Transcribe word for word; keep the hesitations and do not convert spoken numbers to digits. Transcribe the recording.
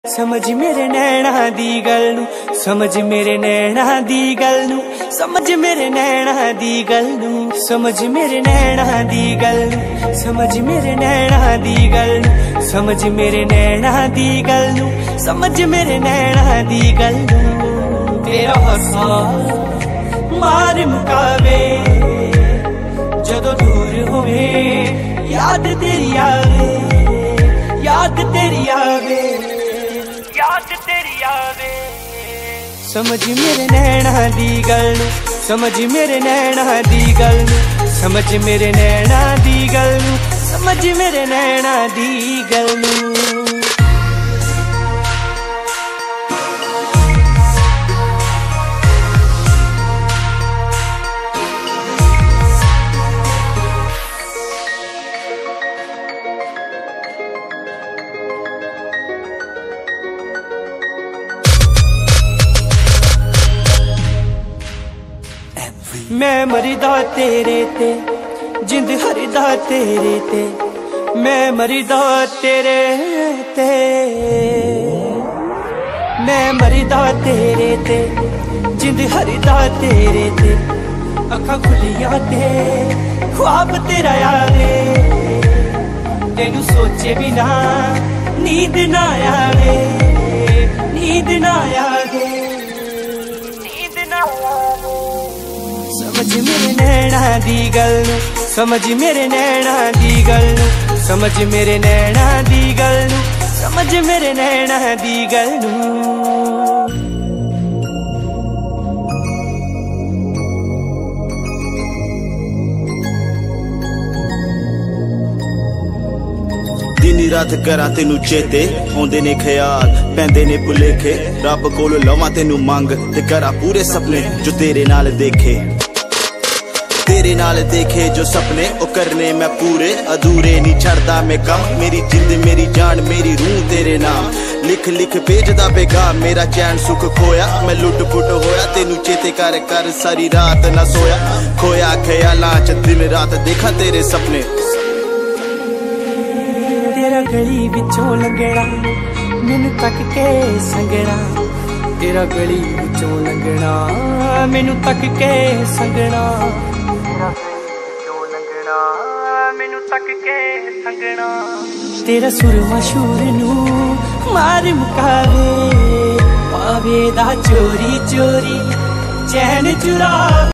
समझ मेरे नैना दी गल नू, समझ मेरे नैना दी गल नू, समझ मेरे नैना दी गल नू, समझ मेरे नैना दी गल नू, समझ मेरे नैना दी गल नू, समझ मेरे नैना दी गल नू, समझ मेरे नैना दी गल नू। तेरा हसा मार मुकावे जदों दूर होवे, याद तेरी आवे, याद तेरी आवे, याद तेरी आवे। समझ मेरे नैना दी गल नू, समझ मेरे नैना दी गल नू, समझ मेरे नैना दी गल नू, समझ मेरे नैना दी गल नू। मैं मरीदा तेरे ते, जिंद हरदा तेरे ते, मैं मरीदा तेरे ते, मैं मरीदा तेरे ते, जिंद हरदा तेरे ते, अखा खुलिया ते ख्वाब तेरा आवे, तेनू सोचे बिना नींद ना आवे, नींद ना आवे, नींद ना आवे। समझ मेरे नैना दी गल नू, समझ मेरे नैना दी गल नू, समझ मेरे नैना दी गल नू, समझ मेरे नैना दी गल नू। दिनी रात करा तेनू चेते, आउंदे ने ख्याल पैंदे ने भुलेखे, रब कोल लवां तेनू मंग ते करा पूरे सपने जो तेरे नाल देखे, तेरे नाल देखे जो सपने ओ करने मैं पूरे, अधूरे नहीं छड़दा मैं कम, मेरी जिंद मेरी जान मेरी रूह तेरे नाम, लिख लिख भेजदा पैगाम, मेरा चैन सुख खोया मैं लुट पुट होया, तेनू चेते कर कर सारी रात ना सोया, खोया ख्यालां च दिन रात देखा तेरे सपने। तेरा गली विचों लंघना मैनू तक के संगना, तेरा गली विचों लंघना मैनू तक के संगना, मैनू तक के संगना। तेरा सुर मशहूर नू मार मुकावे, पावे दा चोरी चोरी चैन चुरा।